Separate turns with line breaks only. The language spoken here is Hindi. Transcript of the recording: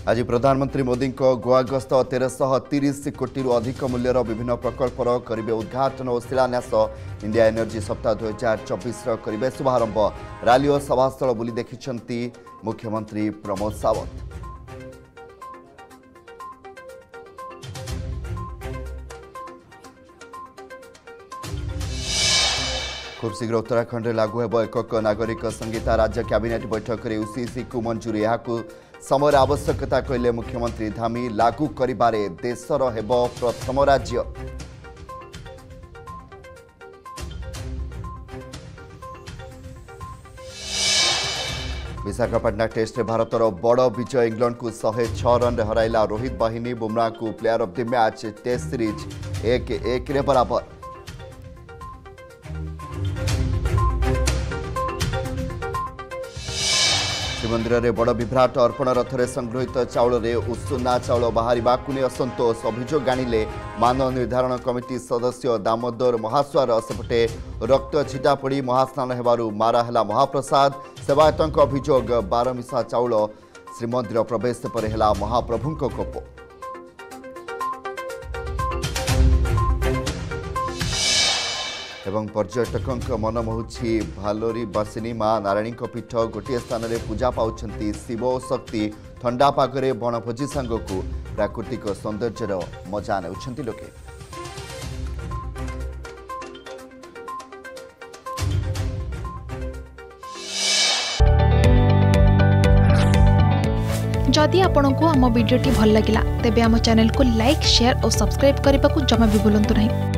आज प्रधानमंत्री मोदी गोवा गस्त 1330 कोटी अधिक मूल्यर विभिन्न प्रकल्पर करेंगे उद्घाटन और शिलान्यास। इंडिया एनर्जी सप्ताह 2024 करेंगे शुभारंभ। रैली और सभास्थल बुली देखिछंती मुख्यमंत्री प्रमोद सावंत। खूब शीघ्र उत्तराखंड में लागू होब एकक नागरिक संहिता। राज्य कैबिनेट बैठक में यूसीसी को मंजूरी। यहाँ समय आवश्यकता कहले मुख्यमंत्री धामी। लागू करिबारे देशर हेब प्रथम राज्य। विशाखापट्टनम टेस्ट भारतर बड़ विजय। इंग्लैंड को 106 रन हराइला रोहित बाहिनी। बुमराह को player of the match. Test series 1-1 बराबर। श्रीमंदिर में बड़ विभ्राट। अर्पण रथ में संगृहित चाउल रे उषुना चाउल बाहर असंतोष। अभियोग आनिले मान निर्धारण कमिटी सदस्य दामोदर महास्वार। सेपटे रक्त छिटा पड़ी महास्नान हेबारु मारा हेला महाप्रसाद। सेवायतों अभियोग बारमिशा चाउल श्रीमंदिर प्रवेश पर हेला महाप्रभुंक कोप। एवं पर्यटकों मन मोहुछि भालोरी बासिनी मां नारायणी पीठ। गोटे स्थान में पूजा पाउछंती शिव और शक्ति। ठंडा पागरे बनभोजी सांगकू प्राकृतिक सौंदर्यर मजा नेउछंती लोके।
जदि आपंक आम भिडी भल लगा तेब आम चैनल को लाइक शेयर और सब्सक्राइब करने को जमा भी भूलु नहीं।